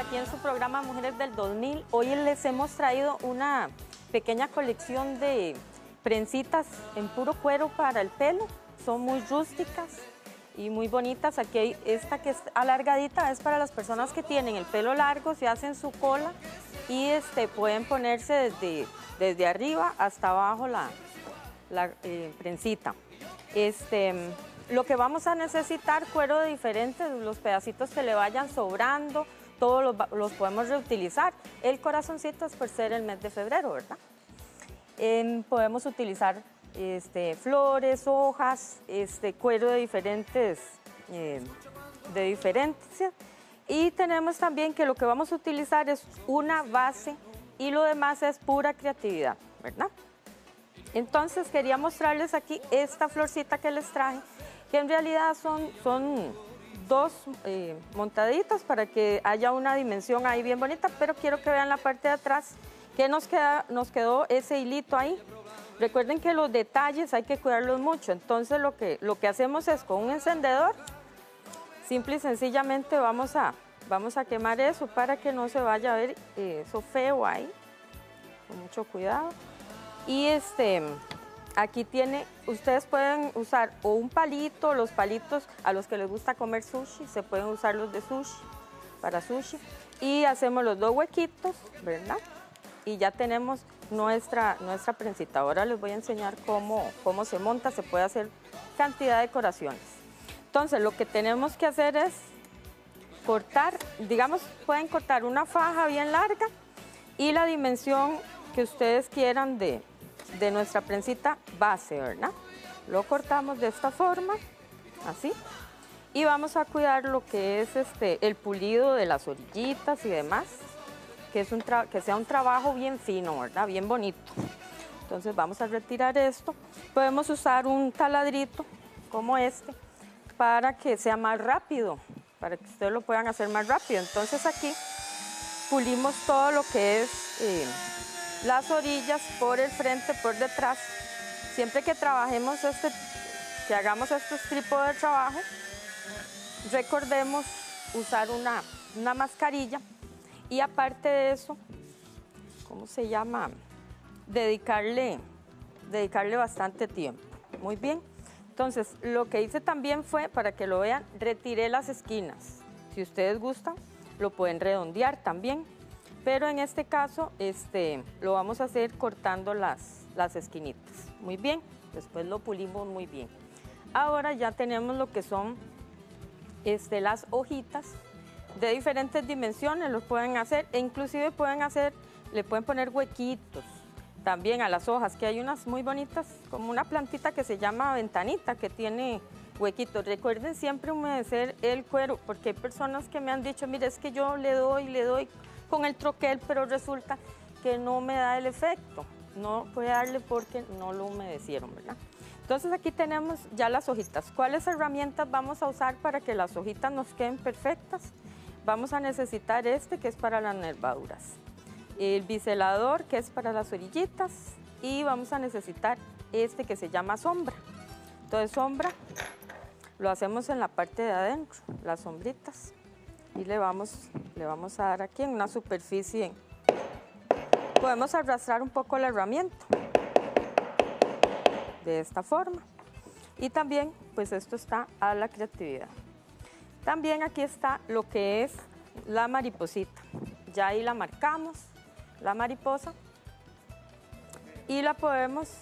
aquí en su programa Mujeres del 2000. Hoy les hemos traído una pequeña colección de trencitas en puro cuero para el pelo. Son muy rústicas y muy bonitas. Aquí hay esta que es alargadita, es para las personas que tienen el pelo largo, se hacen su cola y pueden ponerse desde arriba hasta abajo la trencita. Lo que vamos a necesitar, cuero de diferentes, los pedacitos que le vayan sobrando, todos los podemos reutilizar. El corazoncito es por ser el mes de febrero, ¿verdad? Podemos utilizar flores, hojas, cuero de diferentes, y tenemos también que lo que vamos a utilizar es una base y lo demás es pura creatividad, ¿verdad? Entonces quería mostrarles aquí esta florcita que les traje, que en realidad son dos montaditas para que haya una dimensión ahí bien bonita, pero quiero que vean la parte de atrás que nos quedó ese hilito ahí. Recuerden que los detalles hay que cuidarlos mucho, entonces lo que hacemos es con un encendedor, simple y sencillamente vamos a quemar eso para que no se vaya a ver eso feo ahí, con mucho cuidado. Y aquí ustedes pueden usar o un palito, los palitos a los que les gusta comer sushi, se pueden usar los de sushi, para sushi. Y hacemos los dos huequitos, ¿verdad? Y ya tenemos nuestra trencita. Ahora les voy a enseñar cómo se monta, se puede hacer cantidad de decoraciones. Entonces lo que tenemos que hacer es cortar, digamos, pueden cortar una faja bien larga y la dimensión que ustedes quieran de nuestra trencita base, ¿verdad? Lo cortamos de esta forma, así, y vamos a cuidar lo que es el pulido de las orillitas y demás, que sea un trabajo bien fino, ¿verdad? Bien bonito. Entonces vamos a retirar esto. Podemos usar un taladrito como para que sea más rápido, para que ustedes lo puedan hacer más rápido. Entonces aquí pulimos todo lo que es las orillas por el frente, por detrás. Siempre que trabajemos que hagamos estos tipos de trabajo, recordemos usar una mascarilla y aparte de eso, ¿cómo se llama? Dedicarle bastante tiempo. Muy bien. Entonces, lo que hice también fue, para que lo vean, retiré las esquinas. Si ustedes gustan, lo pueden redondear también. Pero en este caso, lo vamos a hacer cortando las esquinitas. Muy bien, después lo pulimos muy bien. Ahora ya tenemos lo que son las hojitas de diferentes dimensiones, los pueden hacer, e inclusive le pueden poner huequitos también a las hojas, que hay unas muy bonitas, como una plantita que se llama ventanita, que tiene huequitos. Recuerden siempre humedecer el cuero, porque hay personas que me han dicho, mire, es que yo le doy con el troquel, pero resulta que no me da el efecto. No puede darle porque no lo humedecieron, ¿verdad? Entonces aquí tenemos ya las hojitas. ¿Cuáles herramientas vamos a usar para que las hojitas nos queden perfectas? Vamos a necesitar que es para las nervaduras, el biselador, que es para las orillitas, y vamos a necesitar que se llama sombra. Entonces sombra lo hacemos en la parte de adentro, las sombritas, y le vamos a dar aquí en una superficie. Podemos arrastrar un poco la herramienta de esta forma, y también pues esto está a la creatividad. También aquí está lo que es la mariposita. Ya ahí la marcamos, la mariposa, y la podemos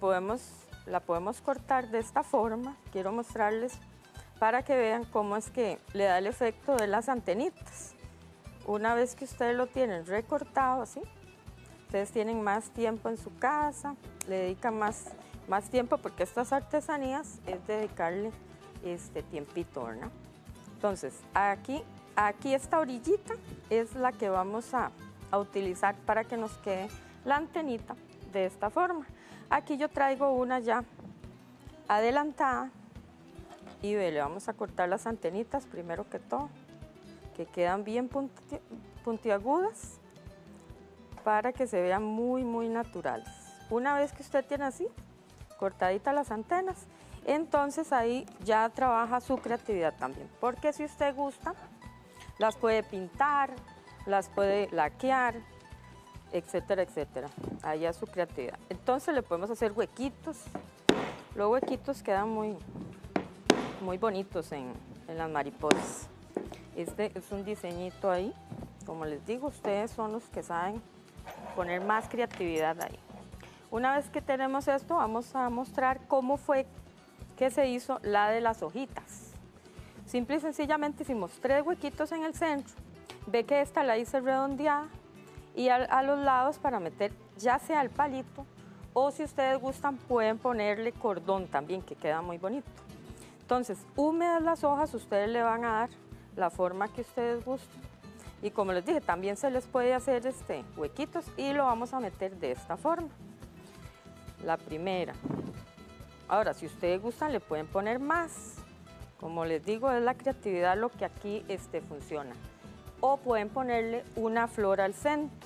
cortar de esta forma. Quiero mostrarles para que vean cómo es que le da el efecto de las antenitas. Una vez que ustedes lo tienen recortado así, ustedes tienen más tiempo en su casa, le dedican más tiempo, porque estas artesanías es dedicarle tiempito, ¿verdad? Entonces, aquí esta orillita es la que vamos a utilizar para que nos quede la antenita de esta forma. Aquí yo traigo una ya adelantada y le vamos a cortar las antenitas primero que todo, que quedan bien puntiagudas para que se vean muy, muy naturales. Una vez que usted tiene así, cortaditas las antenas, entonces ahí ya trabaja su creatividad también, porque si usted gusta, las puede pintar, las puede laquear, etcétera, etcétera. Ahí es su creatividad. Entonces le podemos hacer huequitos. Los huequitos quedan muy bonitos en las mariposas. Este es un diseñito ahí. Como les digo, ustedes son los que saben poner más creatividad ahí. Una vez que tenemos esto, vamos a mostrar cómo fue que se hizo la de las hojitas. Simple y sencillamente hicimos 3 huequitos en el centro. Ve que esta la hice redondeada y a los lados para meter ya sea el palito o si ustedes gustan pueden ponerle cordón también, que queda muy bonito. Entonces, húmedas las hojas, ustedes le van a dar la forma que ustedes gusten. Y como les dije, también se les puede hacer huequitos y lo vamos a meter de esta forma. La primera. Ahora, si ustedes gustan, le pueden poner más. Como les digo, es la creatividad lo que aquí funciona. O pueden ponerle una flor al centro.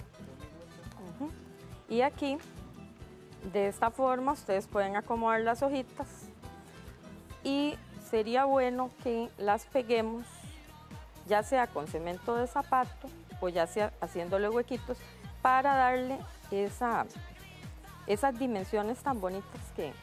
Y aquí, de esta forma, ustedes pueden acomodar las hojitas. Y sería bueno que las peguemos, ya sea con cemento de zapato o ya sea haciéndole huequitos para darle esas dimensiones tan bonitas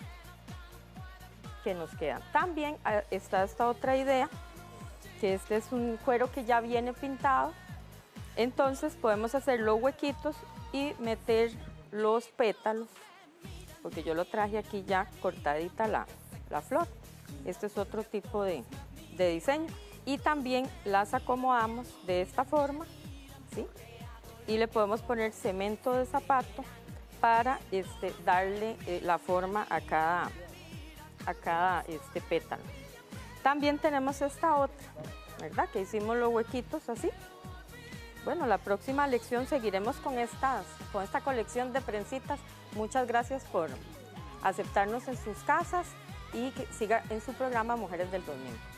que nos quedan. También está esta otra idea, que este es un cuero que ya viene pintado, entonces podemos hacer los huequitos y meter los pétalos, porque yo lo traje aquí ya cortadita la flor. Este es otro tipo de diseño. Y también las acomodamos de esta forma, ¿sí? Y le podemos poner cemento de zapato para darle la forma a cada pétalo. También tenemos esta otra, ¿verdad? Que hicimos los huequitos así. Bueno, la próxima lección seguiremos con esta colección de prensitas. Muchas gracias por aceptarnos en sus casas y que siga en su programa Mujeres del 2000.